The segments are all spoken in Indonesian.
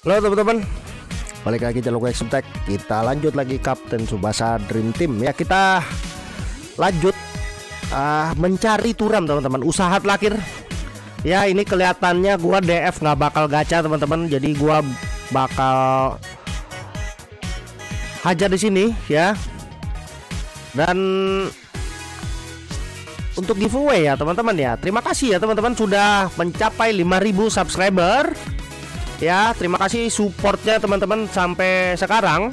Halo teman-teman, balik lagi channel gue Xtech. Kita lanjut lagi Kapten Tsubasa Dream Team ya. Kita lanjut mencari Turam teman-teman. Usaha terakhir ya. Ini kelihatannya gua DF nggak bakal gacha teman-teman. Jadi gua bakal hajar di sini ya. Dan untuk giveaway ya teman-teman ya. Terima kasih ya teman-teman sudah mencapai 5.000 subscriber. Ya, terima kasih supportnya teman-teman sampai sekarang.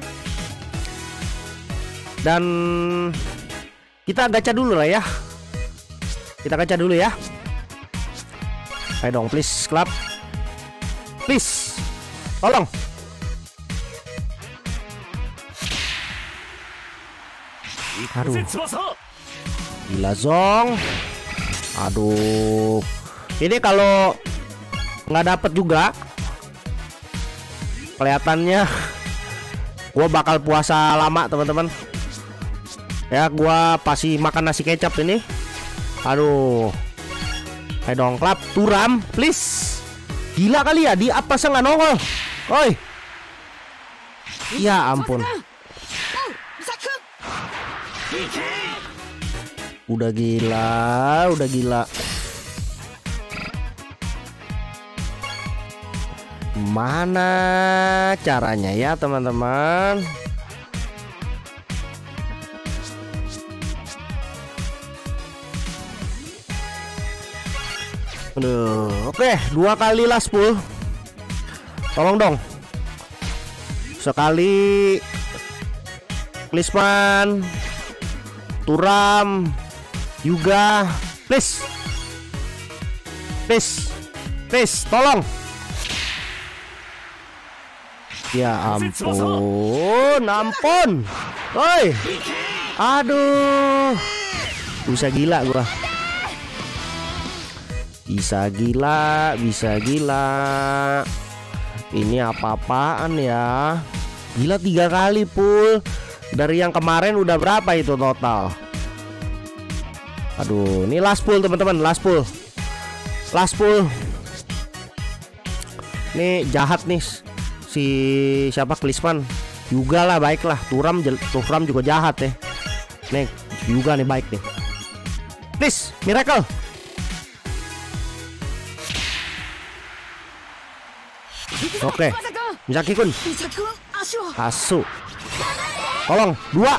Dan kita gacha dulu lah ya. Kita gacha dulu ya. Ayo dong, please club. Please. Tolong. Aduh. Gila Zong. Aduh. Ini kalau nggak dapet juga, kelihatannya gua bakal puasa lama teman-teman ya. Gua pasti makan nasi kecap ini. Aduh. Ayo dong klub Turam please. Gila kali ya, di apa sih nggak nongol. Oi. Ya ampun. Udah gila, udah gila. Mana caranya ya teman-teman? Aduh, oke, 2 kali last pull. Tolong dong. Sekali Klisman, Turam, juga please. Please. Please, tolong. Ya ampun, ampun. Oi. Aduh. Bisa gila gua. Bisa gila, bisa gila. Ini apa-apaan ya? Gila 3 kali full. Dari yang kemarin udah berapa itu total? Aduh, ini last pull teman-teman, last pull. Last pull. Ini jahat nih. Si siapa Klisman juga lah, baiklah. Turam juga jahat ya. Nih juga nih baik nih. Please miracle. Oke, Misaki-kun. Asu. Tolong 2.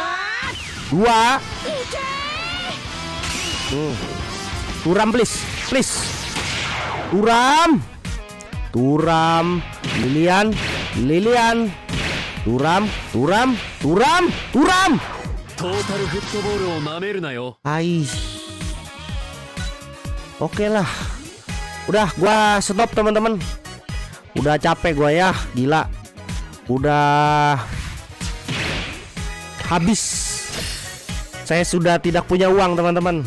Turam please. Please. Turam, Lilian, Turam. Hai. Oke lah. Udah, gua stop teman-teman. Udah capek gua ya, gila. Udah habis. Saya sudah tidak punya uang teman-teman.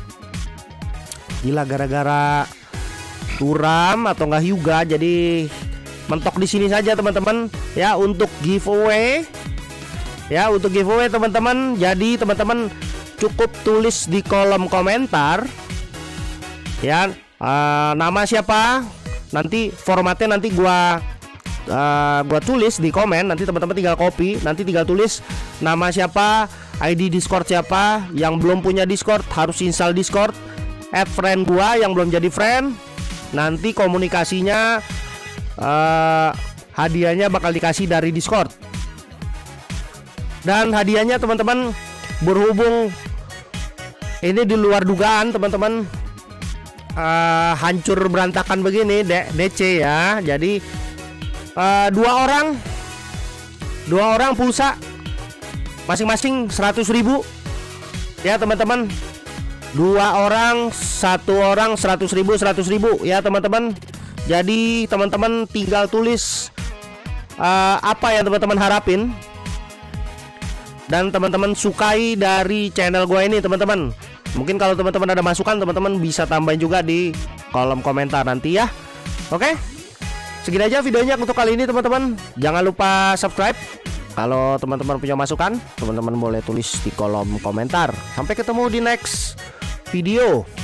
Gila gara-gara Turam atau enggak Hyuga, jadi mentok di sini saja teman-teman ya untuk giveaway. Ya, untuk giveaway teman-teman. Jadi teman-teman cukup tulis di kolom komentar ya, nama siapa. Nanti formatnya nanti gua tulis di komen. Nanti teman-teman tinggal copy, nanti tinggal tulis nama siapa, ID Discord siapa. Yang belum punya Discord harus install Discord. Add friend gua yang belum jadi friend. Nanti komunikasinya hadiahnya bakal dikasih dari Discord. Dan hadiahnya teman-teman, berhubung ini di luar dugaan teman-teman, hancur berantakan begini DC ya. Jadi 2 orang pulsa masing-masing 100.000 ya teman-teman. 2 orang, 1 orang 100.000 ya teman-teman. Jadi teman-teman tinggal tulis apa yang teman-teman harapin dan teman-teman sukai dari channel gue ini teman-teman. Mungkin kalau teman-teman ada masukan, teman-teman bisa tambahin juga di kolom komentar nanti ya. Oke, segini aja videonya untuk kali ini teman-teman. Jangan lupa subscribe. Kalau teman-teman punya masukan, teman-teman boleh tulis di kolom komentar. Sampai ketemu di next video.